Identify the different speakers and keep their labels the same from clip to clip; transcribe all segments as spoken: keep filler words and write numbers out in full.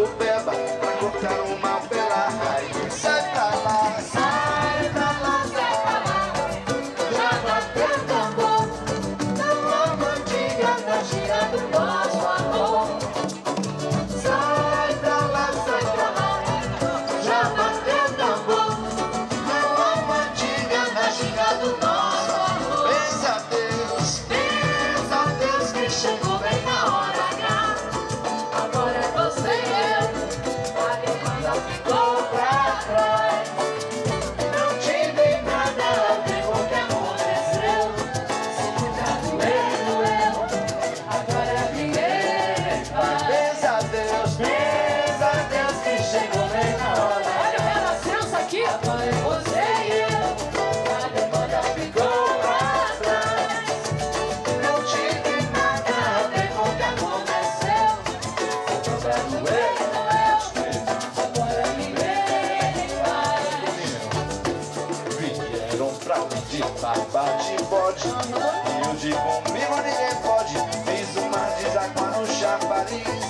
Speaker 1: do Beba pra cortar o mal pela raiz. Sai pra lá, sai pra lá, sai pra lá. Já bateu o tambor, não há mandiga na gira do nosso amor. Sai pra lá, sai pra lá. Já bateu o tambor, não há mandiga na gira do nosso amor. Pensa a Deus, pensa a Deus que chegou bem na hora H. Agora é você e eu, a demanda ficou pra trás. Não tive nada a ver com o que aconteceu. Se ficar doendo eu, agora ninguém faz. Pensa a Deus, pensa a Deus que chegou bem na hora.
Speaker 2: Olha a renascença aqui.
Speaker 1: Agora é você e eu, a demanda ficou pra trás. Não tive nada a ver com o que aconteceu. Se ficar doendo eu, agora ninguém faz. Vieram pra mim de barba de bode, e eu de comigo ninguém pode. Fiz uma deságua no chafariz.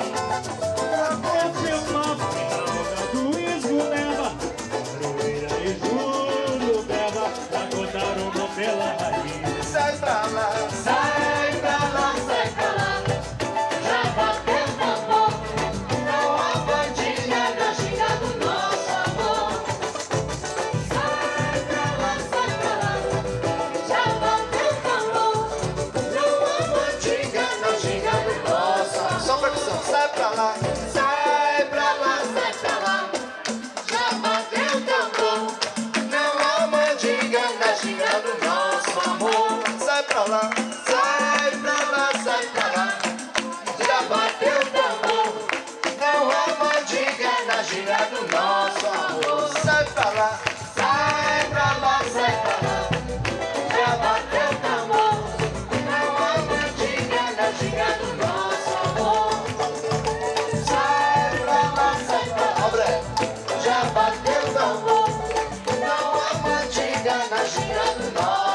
Speaker 1: Sai pra lá, sai pra lá, sai pra lá. Já bateu o tambor, não há bandinha na ginga do nosso amor. Sai pra lá, sai pra lá. Já bateu o tambor, não há bandinha na ginga do nosso amor. Só percussão, sai pra lá, sai pra lá, sai pra lá. Já bateu o tambor, não há mandinga na ginga do nosso amor. Sai pra lá, sai pra lá, sai pra lá. Já bateu o tambor, não há mandinga na ginga do nosso amor. Sai pra lá, sai pra lá, sai pra lá. Já bateu o tambor, não há mandinga na ginga do nosso amor. Sai pra lá, sai pra lá. Ó, Bré, já bateu o tambor, não há mandinga na ginga do nosso amor.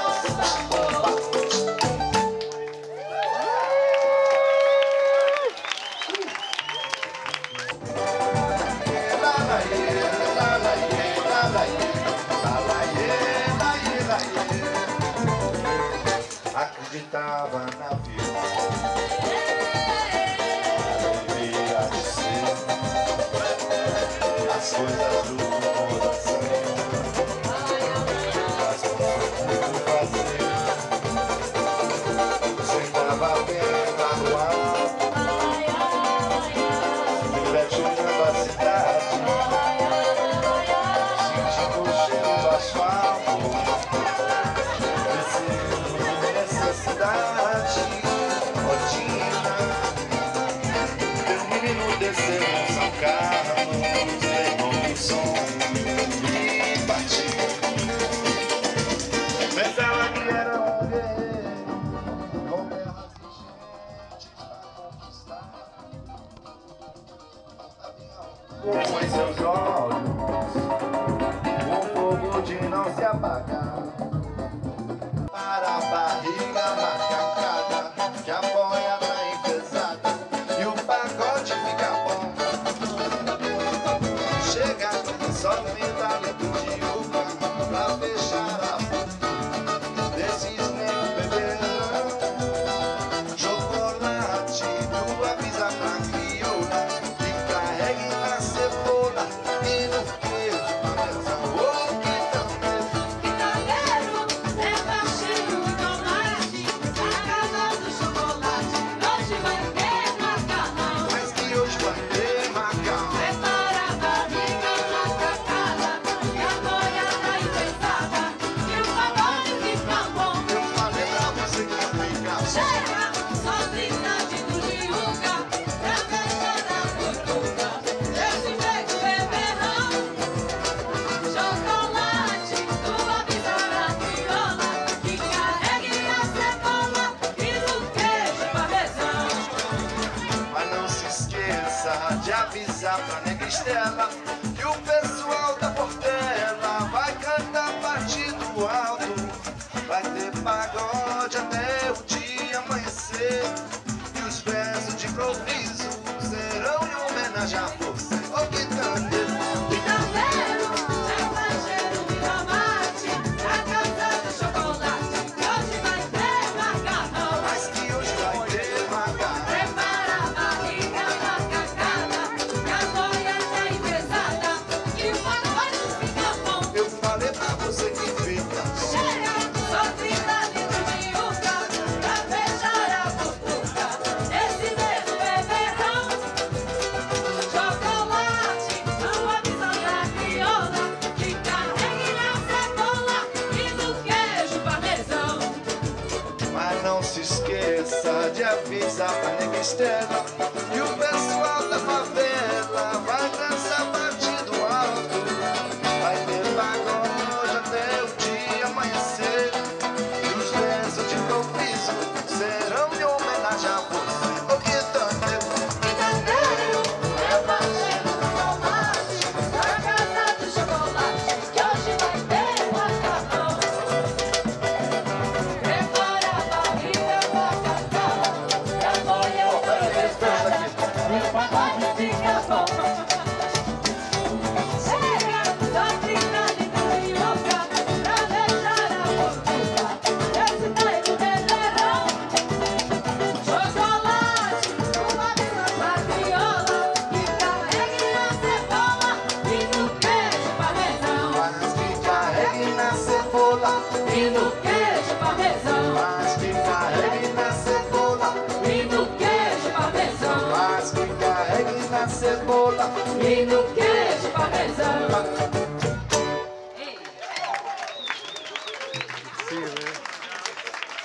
Speaker 1: Acreditava na vida, devia de ser as coisas do coração, as coisas do fazer. Sentava bem lá no alto, olhando a cidade, sentindo o cheiro do asfalto, descendo necessidade, rotina. Meu menino desceu em São Carlos, levou o som e partiu. Pensava que era um guerreiro, com terras de gente pra conquistar. Com em seus olhos, o fogo de não se apagar. Para a barriga macacada, que apoia na pesada, e o pagode fica bom. Chega, só tenta leite de uva pra fechar a boca desses negros beberão. Chocolate, tu avisa pra crioula que carregue na cebola e no queijo parmesão. Oh, que tão mesmo.
Speaker 2: Picadeiro, leva cheiro de tomate, a casa do chocolate, hoje vai ter macarrão.
Speaker 1: Mas que hoje vai ter macarrão.
Speaker 2: Prepara a barriga macacada, e a boiada enfeitada, e o pagode fica bom.
Speaker 1: Eu falei pra você que ia ficar bom.
Speaker 2: Chega, só cidade do Tijuca, pra fechar a botuca, esse nego beberrão. Chocolate, tu avisa pra crioula, que carregue a cebola e no queijo parmesão.
Speaker 1: Mas não se esqueça de avisar pra nega Estela que o pessoal da Portela vai cantar a partir do alto. Vai ter pagode até o dia amanhecer, e os versos de improviso serão em homenagem
Speaker 3: haja força. Ô quitandeiro,
Speaker 2: Quitandeiro, é o cheiro de tomate, a casa do chocolate, que hoje vai ter macarrão.
Speaker 3: mas que hoje vai ter macarrão.
Speaker 2: Prepara a barriga macacada, que a colheita é pesada, e o pacote fica bom.
Speaker 3: Eu falei pra você que fica bom.
Speaker 2: Chega, só trinta litros de uva, pra fechar a butuca, esse mesmo beberrão. Chocolate, não avisa da crioula, que carregue na cebola e no queijo parmesão.
Speaker 3: Mas não se esqueça de avisar pra nega Estela